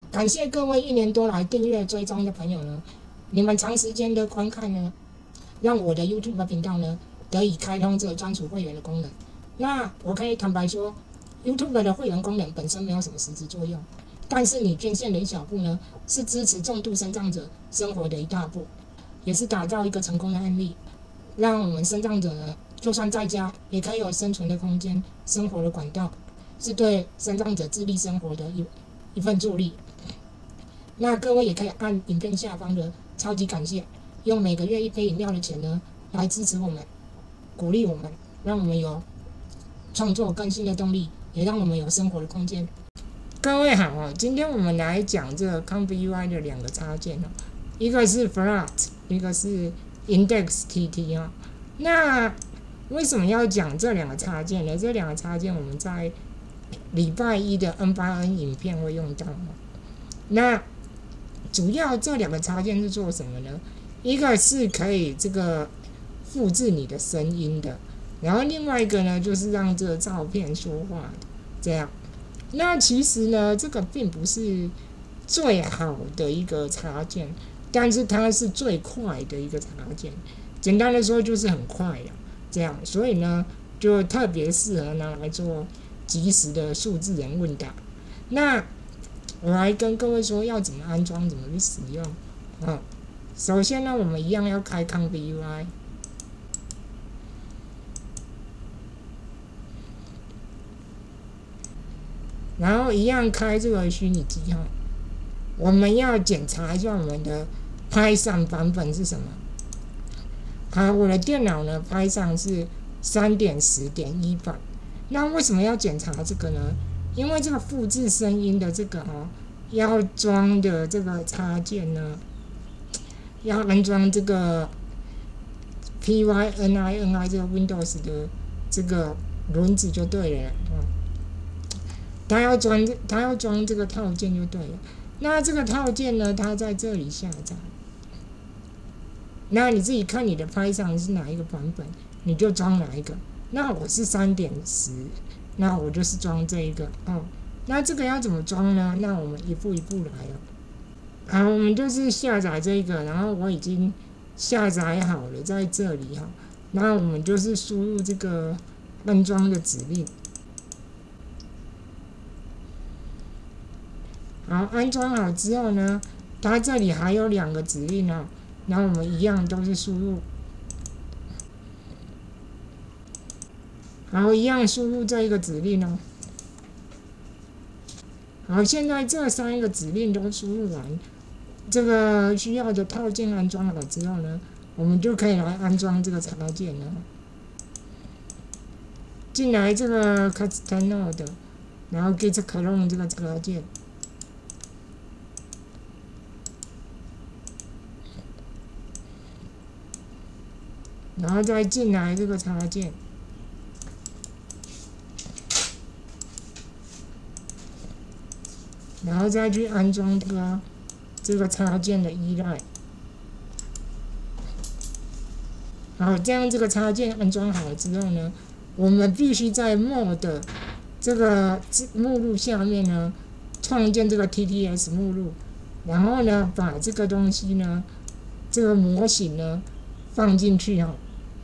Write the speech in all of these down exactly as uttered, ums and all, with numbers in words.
感谢各位一年多来订阅追踪的朋友呢，你们长时间的观看呢，让我的 YouTube 频道呢得以开通这个专属会员的功能。那我可以坦白说 ，YouTube 的会员功能本身没有什么实质作用，但是你捐献的一小步呢，是支持重度身障者生活的一大步，也是打造一个成功的案例，让我们身障者呢，就算在家也可以有生存的空间、生活的管道，是对身障者自立生活的一一份助力。那各位也可以按影片下方的超级感谢，用每个月一杯饮料的钱呢，来支持我们，鼓励我们，让我们有创作更新的动力，也让我们有生活的空间。各位好哦，今天我们来讲这个 ComfyUI 的两个插件哦，一个是 Flat， 一个是 Index T T 哦。那为什么要讲这两个插件呢？这两个插件我们在礼拜一的 N 八 N 影片会用到哦。那主要这两个插件是做什么呢？一个是可以这个复制你的声音的，然后另外一个呢，就是让这个照片说话的，这样。那其实呢，这个并不是最好的一个插件，但是它是最快的一个插件。简单的说，就是很快的，这样。所以呢，就特别适合拿来做即时的数字人问答。那我来跟各位说要怎么安装，怎么去使用。嗯，首先呢，我们一样要开 ComfyUI， 然后一样开这个虚拟机号。我们要检查一下我们的 Python 版本是什么。好，我的电脑呢 Python 是 三点十点一 版。那为什么要检查这个呢？因为这个复制声音的这个哦，要装的这个插件呢，要安装这个 Python 这个 Windows 的这个轮子就对了，哦，它要装它要装这个套件就对了。那这个套件呢，它在这里下载。那你自己看你的 Python 是哪一个版本，你就装哪一个。那我是 三点十。那我就是装这一个哦。那这个要怎么装呢？那我们一步一步来哦。好，我们就是下载这个，然后我已经下载好了，在这里哈。那我们就是输入这个安装的指令。好，安装好之后呢，它这里还有两个指令哦。然后我们一样都是输入。好，一样输入这一个指令哦。好，现在这三个指令都输入完，这个需要的套件安装好之后呢，我们就可以来安装这个插件了。进来这个 Custom Node， 然后 Git Clone 这个插件，然后再进来这个插件。然后再去安装这个这个插件的依赖。好，这样这个插件安装好之后呢，我们必须在 Mode 这个目录下面呢，创建这个 T T S 目录，然后呢，把这个东西呢，这个模型呢放进去哈。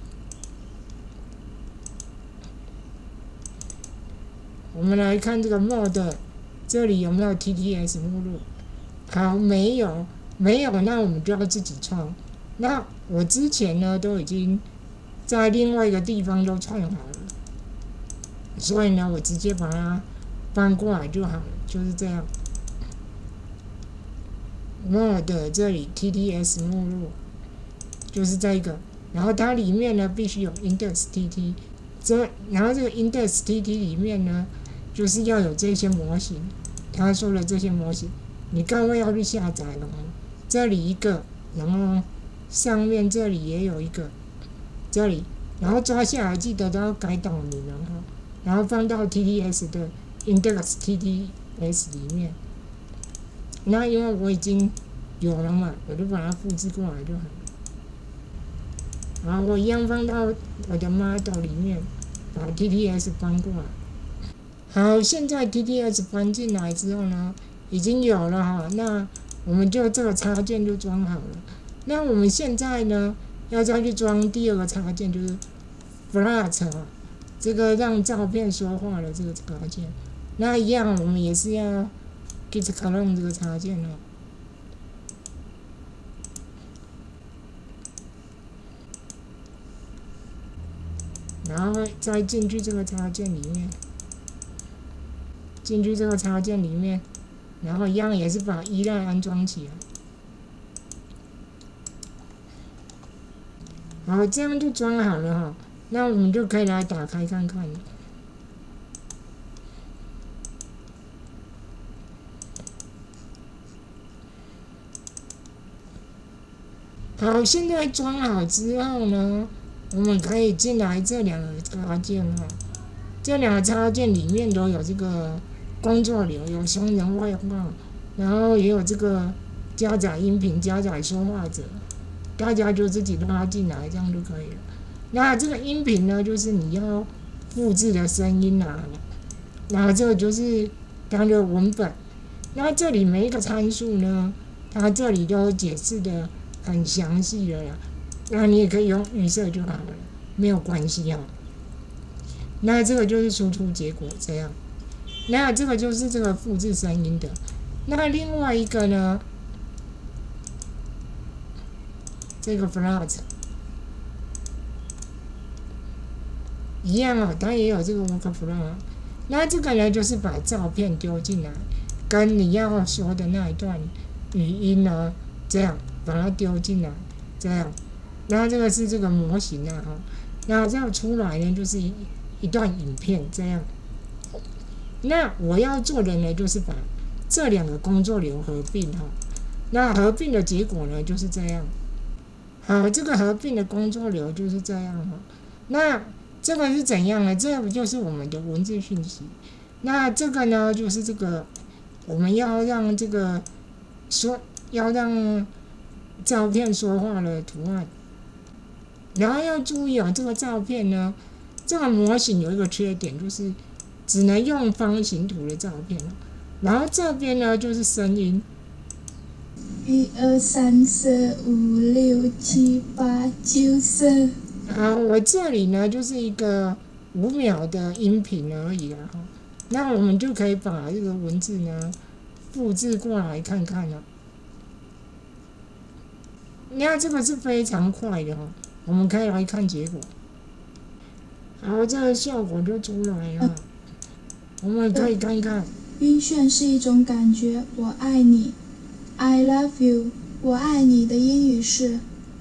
我们来看这个 Mode。这里有没有 T T S 目录？好，没有，没有，那我们就要自己创。那我之前呢都已经在另外一个地方都创好了，所以呢，我直接把它搬过来就好了，就是这样。Mode 这里 T T S 目录就是这个，然后它里面呢必须有 Index T T， 这然后这个 Index T T 里面呢。就是要有这些模型，他说的这些模型，你各位要去下载了哦。这里一个，然后上面这里也有一个，这里，然后抓下来记得都要改档名哦，然后放到 T T S 的 Index T T S 里面。那因为我已经有了嘛，我就把它复制过来就好了。然后我一样放到我的 model 里面，把 T T S 搬过来。好，现在 T T S 搬进来之后呢， 已经有了哈，那我们就这个插件就装好了。那我们现在呢，要再去装第二个插件，就是 Flash 哈，这个让照片说话的这个插件。那一样，我们也是要 Git clone 这个插件哦。然后再进去这个插件里面，进去这个插件里面，然后一样也是把依赖安装起来。好，这样就装好了哈。那我们就可以来打开看看了。好，现在装好之后呢，我们可以进来这两个插件哈，这两个插件里面都有这个工作流，有双人外挂，然后也有这个加载音频、加载说话者，大家就自己拉进来，这样就可以了。那这个音频呢，就是你要复制的声音啊，然后这个就是它的文本。那这里每一个参数呢，它这里都解释的很详细的啦。那你也可以用预设就好了，没有关系哈。那这个就是输出结果这样。那这个就是这个复制声音的。那另外一个呢，这个 Flash 一样哦，它也有这个 workflow。那这个呢，就是把照片丢进来，跟你要说的那一段语音呢，这样把它丢进来，这样。那这个是这个模型啊，哈，那这样出来呢，就是一一段影片这样。那我要做的呢，就是把这两个工作流合并哈。那合并的结果呢，就是这样。好，这个合并的工作流就是这样哈。那这个是怎样呢？这个就是我们的文字讯息。那这个呢，就是这个我们要让这个说要让照片说话的图案。然后要注意哦，这个照片呢，这个模型有一个缺点，就是只能用方形图的照片。然后这边呢，就是声音。 一二三四五六七八九十。 好，我这里呢就是一个五秒的音频而已啦哈。那我们就可以把这个文字呢复制过来看看了。那这个是非常快的哈，我们可以来看结果。好，这个效果就出来了。我们可以看看。 晕眩是一种感觉，我爱你 ，I love you。我爱你的英语是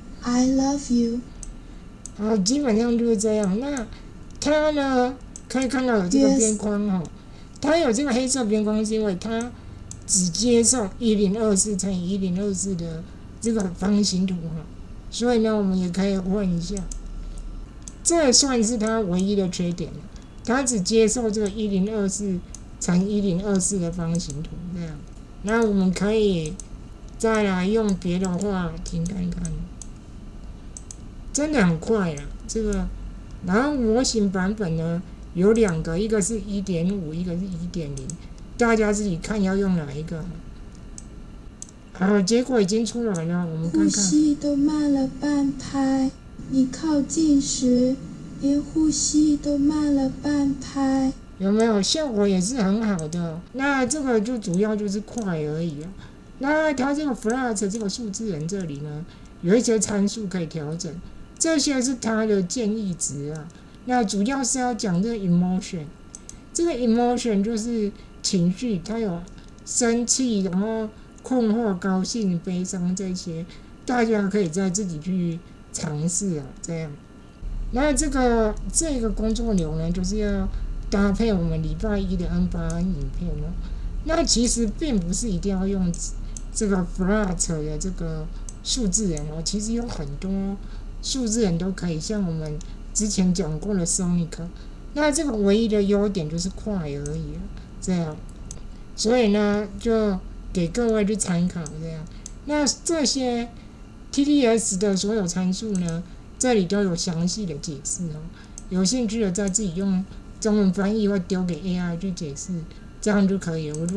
I love you。 好，基本上就是这样。那它呢，可以看到有这个边框哈， yes. 它有这个黑色边框是因为它只接受一零二四乘以一零二四的这个方形图哈，所以呢，我们也可以换一下。这算是它唯一的缺点了，它只接受这个一零二四乘一零二四的方形图这样。那我们可以再来用别的话听看看。真的很快啊，这个，然后模型版本呢有两个，一个是 一点五， 一个是 一点零， 大家自己看要用哪一个。好，结果已经出来了，我们看看。 呼吸都慢了半拍，你靠近时，连呼吸都慢了半拍。 有没有？效果也是很好的。那这个就主要就是快而已啊。那它这个 Flash 这个数字人这里呢，有一些参数可以调整。这些是它的建议值啊，那主要是要讲这个 emotion， 这个 emotion 就是情绪，它有生气，然后困惑、高兴、悲伤这些，大家可以再自己去尝试啊，这样。那这个这个工作流呢，就是要搭配我们礼拜一的 N 八 N 影片哦。那其实并不是一定要用这个 Flash 的这个数字人哦，其实有很多。数字人都可以，像我们之前讲过的 Sonic， 那这个唯一的优点就是快而已，这样，所以呢，就给各位去参考这样。那这些 T D S 的所有参数呢，这里都有详细的解释哦。有兴趣的再自己用中文翻译或丢给 A I 去解释，这样就可以了。我就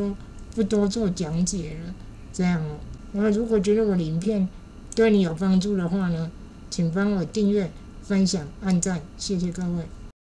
不多做讲解了，这样哦。那如果觉得我的影片对你有帮助的话呢，请帮我订阅、分享、按赞，谢谢各位。